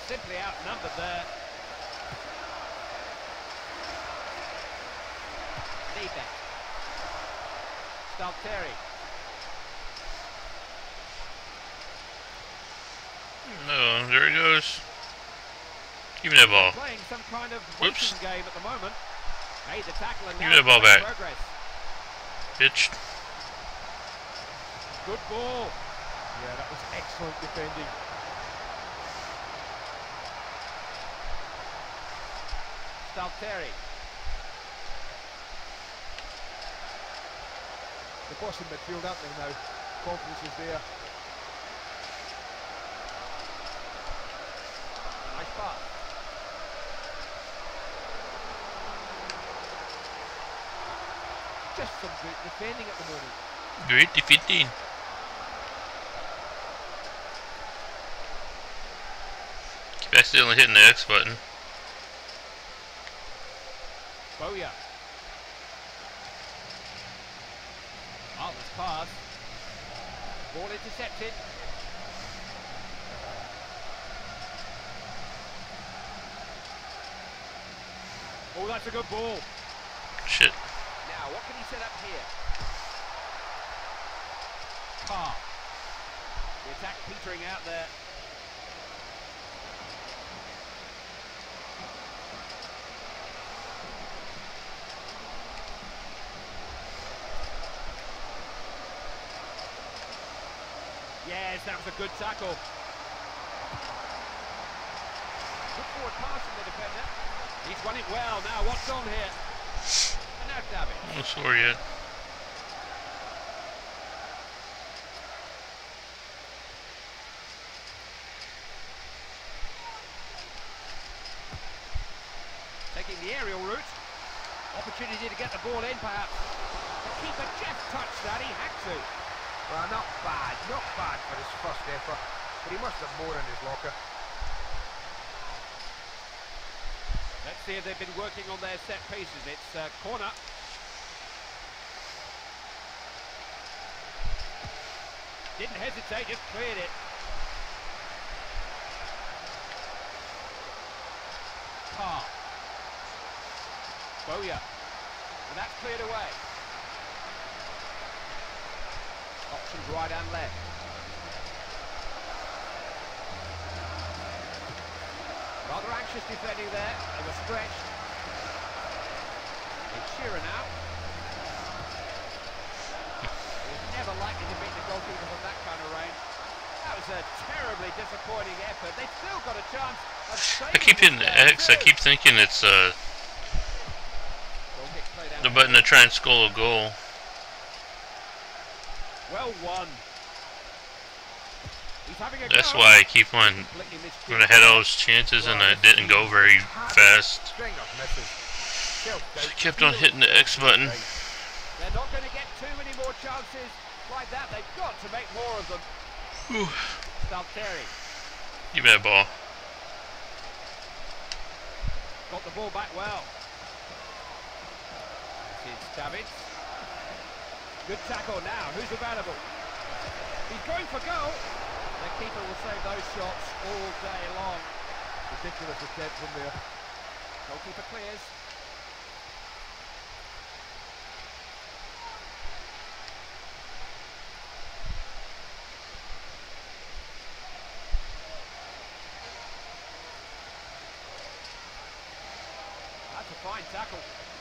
Simply outnumbered there. Niebeck. Stalteri. No, there he goes. Give me that ball. Playing some kind of Whoops. game at the moment. Made the tackle and Give now me that ball back. progress. Bitch. Good ball. Yeah, that was excellent defending. Stalteri. The boss in midfield, aren't they now? Confidence is there. Nice pass. Just some good defending at the moment. Great defeating. Keep accidentally hitting the X button. Bowyer. Marvelous pass. Ball intercepted. Oh, that's a good ball. Shit. Now, what can he set up here? Carr. The attack petering out there. Yes, that was a good tackle. Good forward pass from the defender. He's won it well. Now, what's on here? And now David. I'm not sure yet. Taking the aerial route. Opportunity to get the ball in, perhaps. The keeper just touched that. He had to. Well, not bad for his first effort, but he must have more in his locker. Let's see if they've been working on their set pieces. It's corner. Didn't hesitate, just cleared it. Carr. Bowyer. And that's cleared away. Options right and left. Rather anxious defending there. They were stretched. It's Shearer now. He's never likely to beat the goalkeeper from that kind of range. That was a terribly disappointing effort. They've still got a chance of saving I keep hitting this the game X. I too. keep thinking it's Goal kick played out the button to try and score a goal. well won. He's having a That's go. why I keep on Completely missed when I had all those chances and I didn't go very fast. String of misses. I kept on hitting the X button. They're not going to get too many more chances like that. They've got to make more of them. Whew. Stalteri Give me that ball. got the ball back well. This is Davids. Good tackle now. Who's available? He's going for goal. The keeper will save those shots all day long. Ridiculous attempt from there. Goalkeeper clears. That's a fine tackle.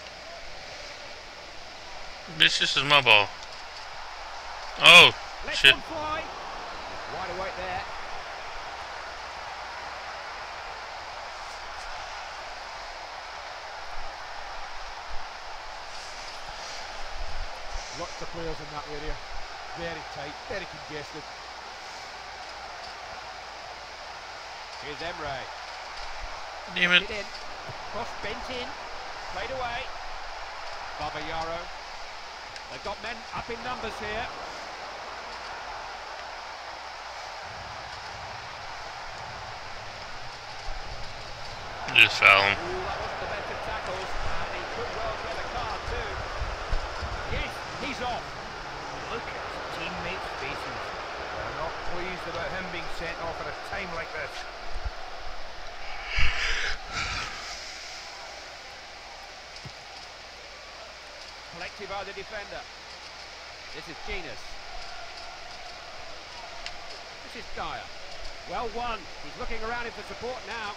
This is my ball. Oh, Let's shit. one fly. Wide awake there. Lots of players in that area. Very tight, very congested. Here's Emre. Damn it. It in. Cross bent in. Played away. Babayaro. They've got men up in numbers here. Just foul him. Ooh, that wasn't the best of tackles, and he could well get a card too. Yes, he's off. Look at his teammates' faces. They're not pleased about him being sent off at a time like this. Deflected by the defender. This is Genus. This is Dyer. Well won. He's looking around him for support now.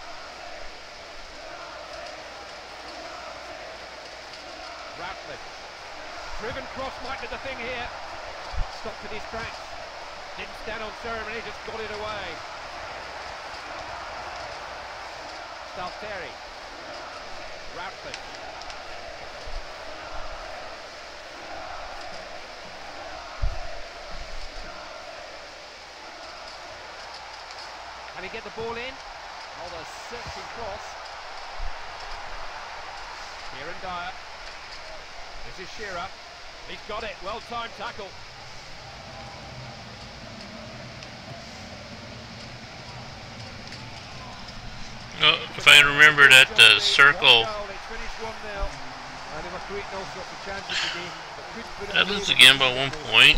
Ratcliffe. Driven cross might be the thing here. Stopped in his tracks. Didn't stand on ceremony, just got it away. Stalteri. Ratcliffe. Can he get the ball in? Oh, the searching cross. Kieran Dyer. This is Shearer. He's got it. Well-timed tackle. Oh, if I remember that circle, that lose again by 1 point.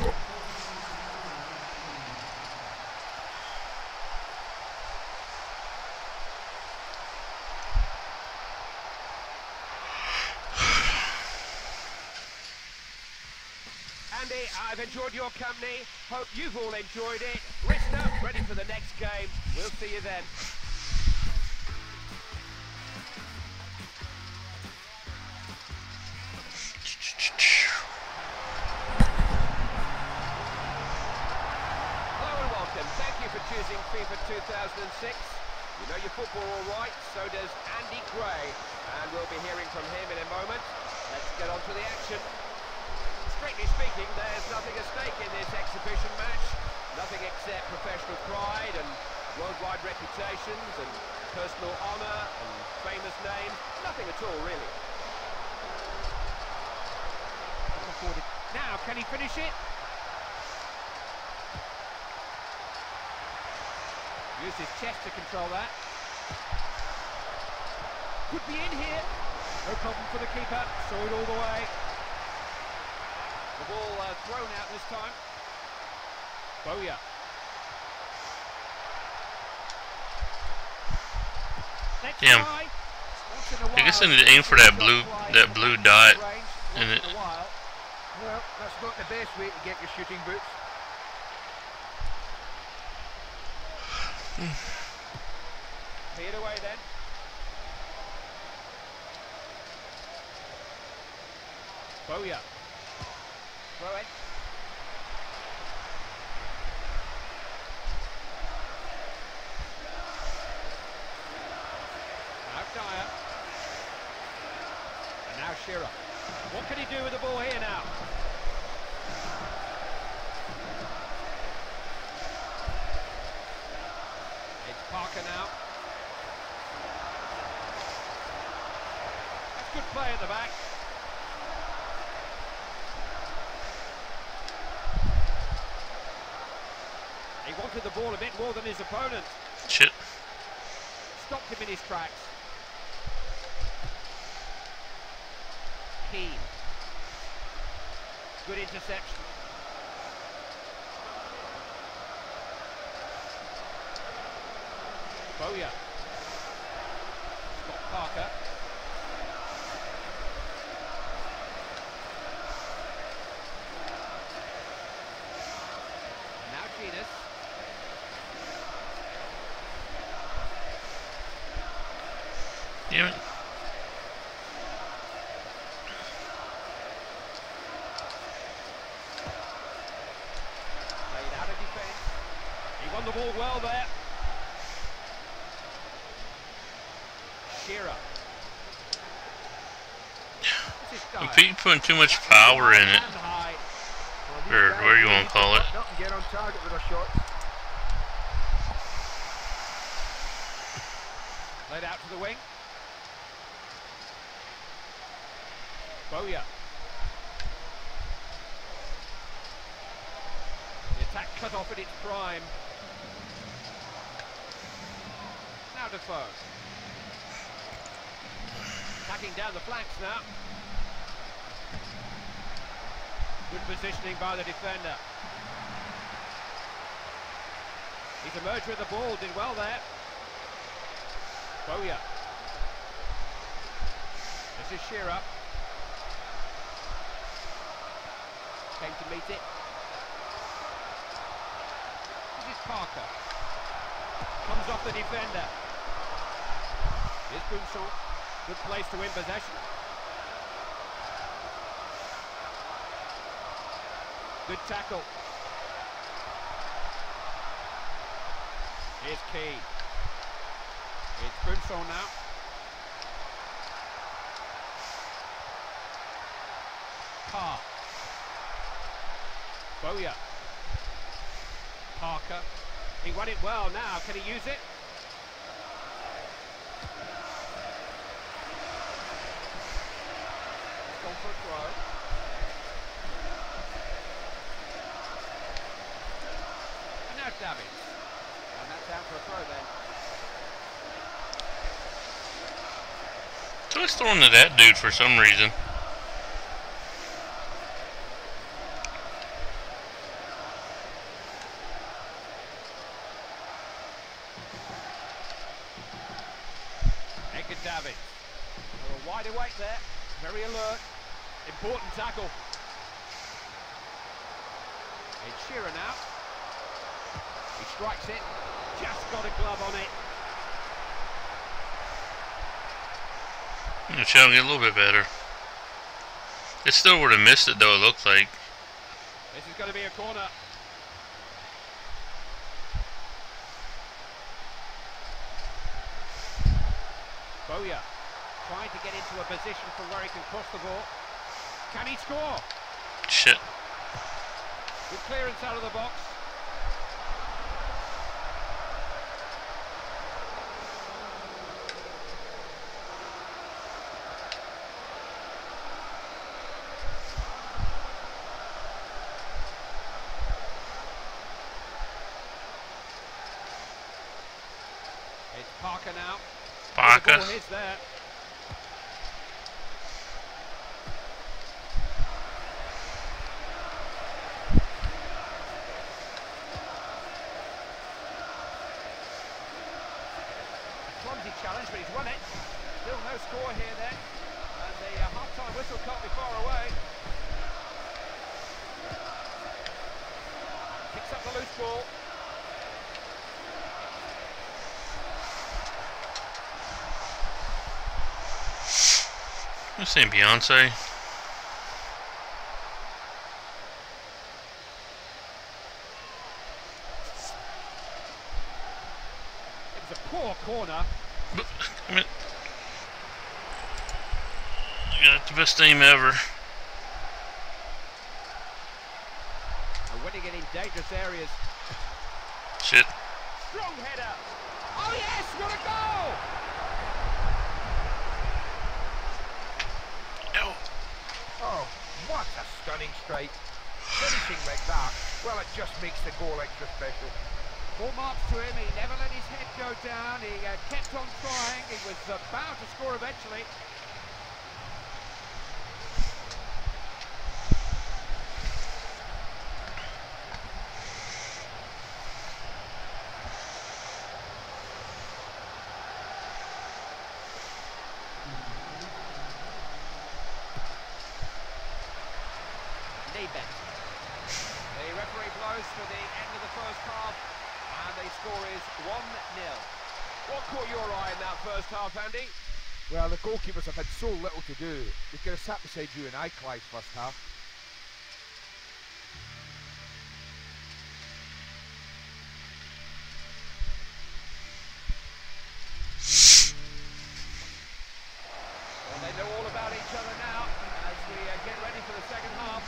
Andy, I've enjoyed your company. Hope you've all enjoyed it. Rest up, ready for the next game. We'll see you then. Hello and welcome. Thank you for choosing FIFA 2006. You know your football all right, so does Andy Gray. And we'll be hearing from him in a moment. Let's get on to the action. Strictly speaking, there's nothing at stake in this exhibition match. Nothing except professional pride and worldwide reputations and personal honour and famous names. Nothing at all, really. Now, can he finish it? Used his chest to control that. Could be in here. No problem for the keeper. Saw it all the way. The ball thrown out this time. Bowyer. Next Damn. try. I guess I need to aim for that blue dot in it. Well, that's not the best way to get your shooting boots. Cleared away then. Bowyer. Throw it. Now Dyer. And now Shearer. What can he do with the ball here now? It's Parker now. That's good play at the back. He wanted the ball a bit more than his opponent. Shit. Stopped him in his tracks. Keane. Good interception. Bowyer. Scott Parker. And now Genus. Damn it. Played out of defence. He won the ball well there. Shearer. This is Dyer. I'm putting too much power in it. Or whatever you want to call it. Not get on target with our shots. Laid out to the wing. Bowyer. The attack cut off at its prime. Now Defoe. Attacking down the flanks now. Good positioning by the defender. He's emerged with the ball, did well there. Bowyer. This is Shearer. came to meet it. This is Parker. Comes off the defender. Here's Bunson. Good place to win possession. Good tackle. Here's Keane. It's Bunson now. Park. Bowyer. Parker. He won it well now. Can he use it? Gone for a throw. And now Davies. And that's out for a throw then. So it's throwing to that dude for some reason. Edgar Davies. A wide awake there. Very alert. Important tackle. It's Shearer now. He strikes it. Just got a glove on it. It's showing it a little bit better. It still would have missed it though, it looked like. This is going to be a corner. Bowyer trying to get into a position for where he can cross the ball. Can he score? Shit. Good clearance out of the box. It's Parker now. Parker. The ball is there. Clumsy challenge, but he's won it. Still no score here then. And the half-time whistle can't be far away. Picks up the loose ball. I'm saying Beyonce. It was a poor corner. I mean, you got the best team ever. And winning it in dangerous areas. Shit. Strong header. Oh yes, what a goal! Oh, what a stunning strike. Finishing like that, well, it just makes the goal extra special. Full marks to him, he never let his head go down, he kept on trying, he was bound to score eventually. The referee blows for the end of the first half, and the score is 1-0. What caught your eye in that first half, Andy? Well, the goalkeepers have had so little to do. They could have sat beside you and I, Clive, first half. Well, they know all about each other now as we get ready for the second half.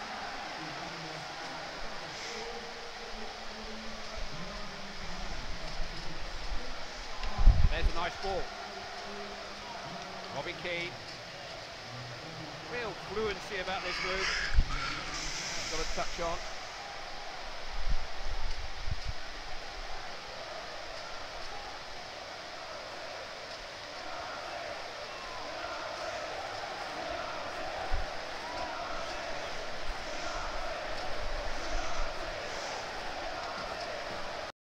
There's a nice ball. Robbie Keane. Real fluency about this move. Got a touch on.